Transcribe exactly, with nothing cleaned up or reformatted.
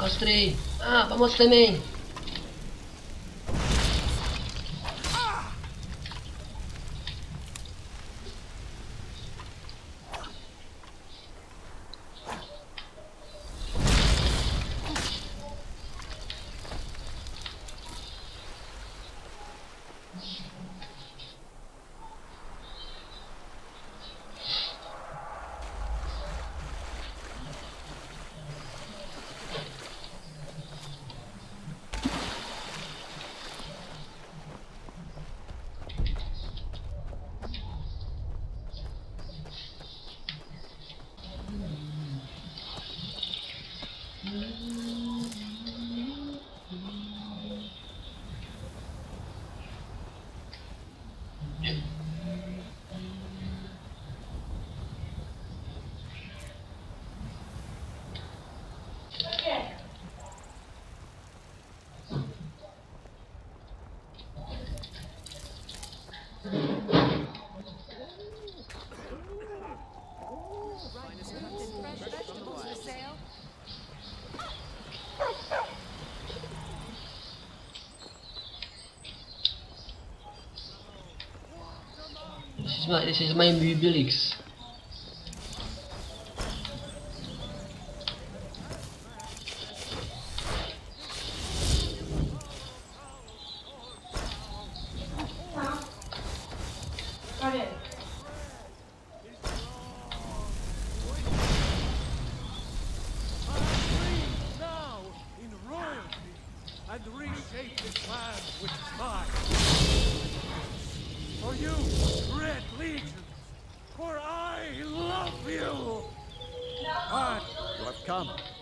Ostry! Ah, pomozte mi! This is my this is my Mobilix. And reshape this land with mine. For you, Red Legions, for I love you! And you have come.